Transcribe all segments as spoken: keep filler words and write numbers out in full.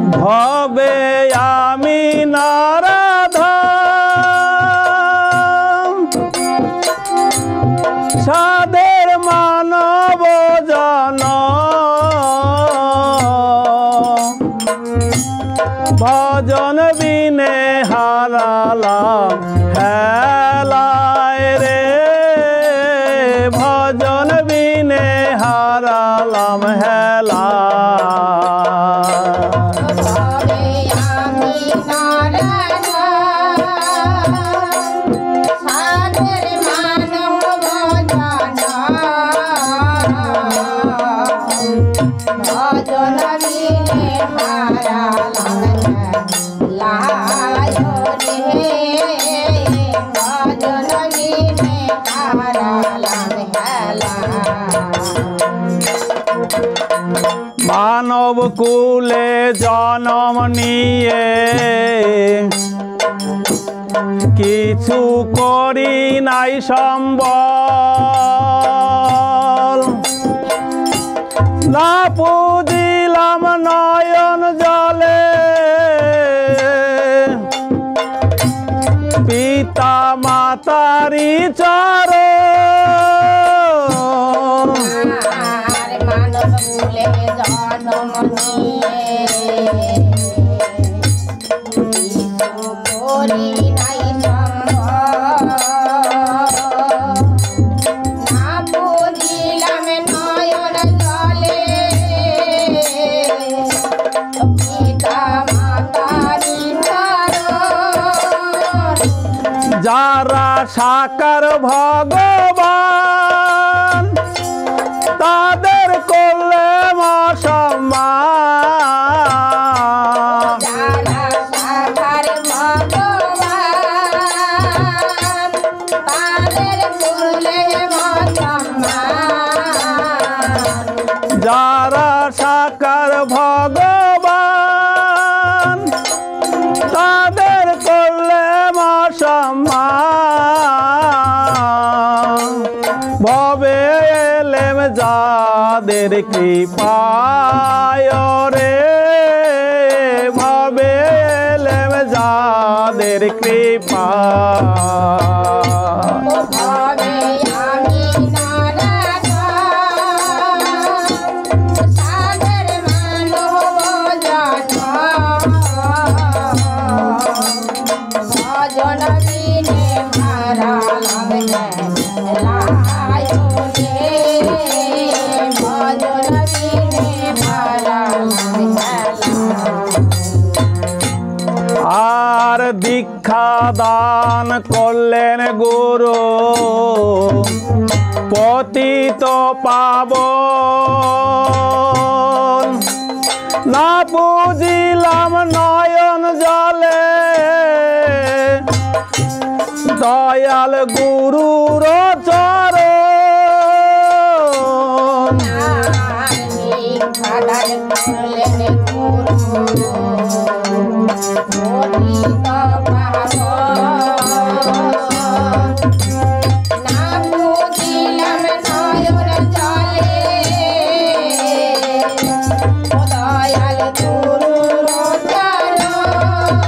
ভবে আমি নারাধম সাদের মানব জন ভজন বিনে হারালাম হেলায় রে ভজন বিনে হারালাম হেলা মানব কুলে জন্ম নিয়ে কিছু করি নাই সম্বল না পুজিলাম নয়ন জলে পিতা মাতারি চরণ মানব কুলে জন্ম নিয়ে কিছু করি নাই সম্ভব না বুঝিলাম নয়ন জলে পিতা মাতারি চরণ যারা সাকার ভগবান তাদের করলে অসম্মান যারা সাকার ভগবান তাদের করলে অসম্মান যারা সাকার ভগবান তাদের করলে অসম্মান ভবে এলেম যাদের কৃপায় রে ভবে এলেম যাদের কৃপা ভবে আমি নারাধম সাদের মানব জন ভজন বিনে হারালাম হেলায় রে ভজন বিনে হারালাম হেলায় আর দীক্ষা দান করলেন গুরু পতিত পাবন না বুঝিলাম নয়ন জলে দয়াল গুরুর চরণ খাদার করলেন গুরু পতিত পাবন না বুঝিলাম নয়ন জলে দয়াল গুরুর চরণ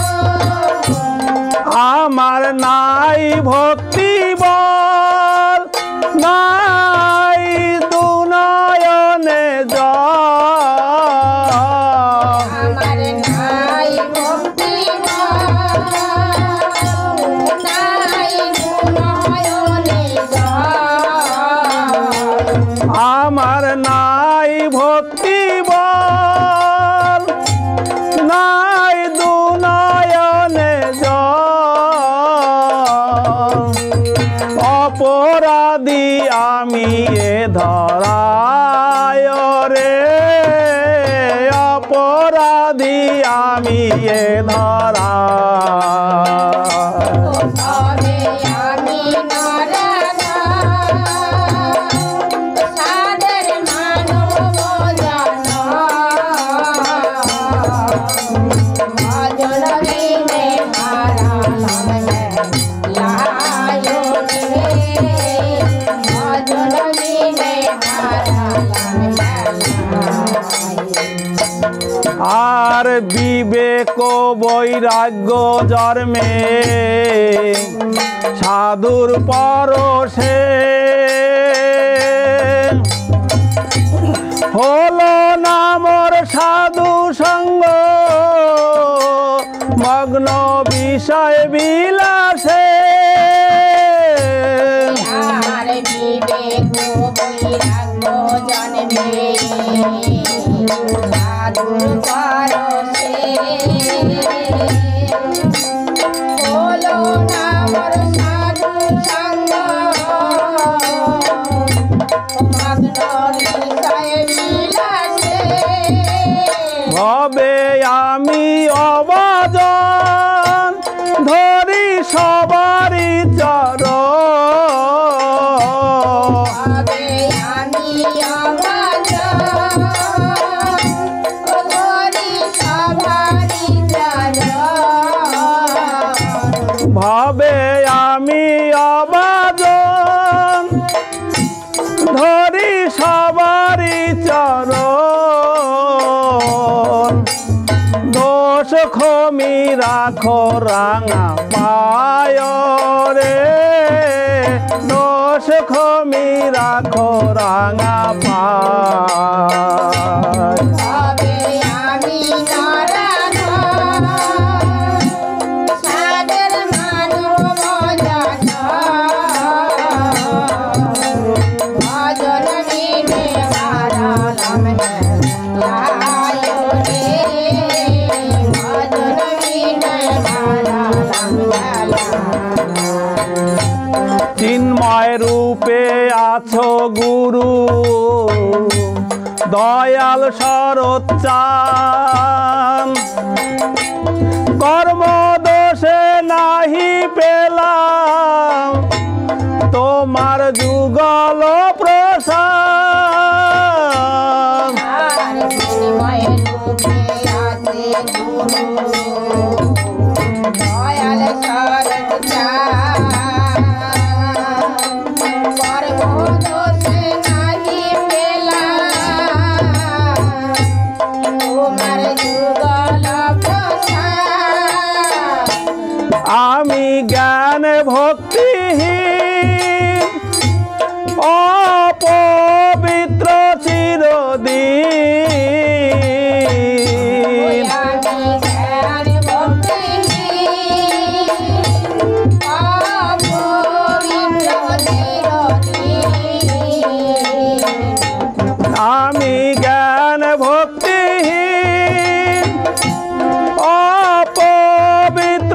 আমার নাই ভক্তি বল নাই দুনয়নে জল আমার নাই ভক্তি নাই নয়নে জল আমার নাই ভক্তি বল নাই দুনয়নে জল অপরাধী আমি এ ধরায় রে অপরাধী আমি এ ধরা ভবে আমি নারাধম সাদের মানব জন ভজন বিনে হারালাম হেলায় রে ভজন বিনে হারালাম হেলায় আর আর বিবেক বৈরাগ্য জন্মে সাধুর পরশে হলো নামর সাধু সঙ্গ মগ্ন বিষয় বিলাসে আর বিবেক বৈরাগ্য জন্মে সাধুর পরশে হলো নামর সাধু সঙ্গ মগ্ন বিষয় বিলাসে ভবে আমি অবাজন ধরি সবারি চরণ ভাবে আমি অবাজন ধরি সবারি চরণ ভাবে আমি অবাজন ধরি সবারি চরণ দোষ ক্ষমি রাখো রাঙা পায় রে দোষ ক্ষমি রাখো রাঙা পায় ভাবে আমি নারায়ণ সাদের মানব জান ভজন বিনে হারালাম লায় রে ভজন বিনে হারালাম লায় চিন্ময় রূপে আছো গুরু দয়াল শরৎচান কর্ম দোষে নাহি পেলাম তোমার যুগল প্রসাদ আর বিনিময় রূপে আছে গুরু দয়াল শরৎ চান কর্ম দোষে নাহি পেলাম তোমার যুগল প্রসাদ আমি জ্ঞান ভক্তিহীন অপবিত্র চিরদিন আমি জ্ঞান ভক্তিহীন অপবিত্র চিরদিন আমি জ্ঞান ভক্তিহীন অপবিত্র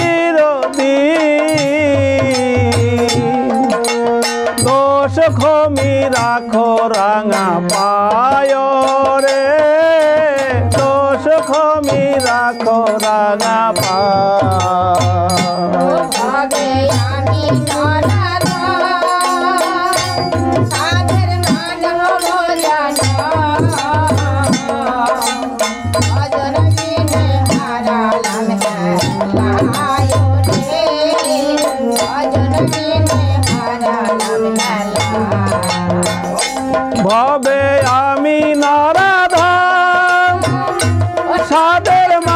চিরদিন দোষ ক্ষমি রাখো রাঙা পায় রে দোষ ক্ষমি রাখো রাঙা পায় ভাবে আমি নারায়ণ সাধের মানব জান ভজন বিনে হারালাম লায় রে ভজন বিনে হারালাম লায় ভবে আমি নারাধাম সাদের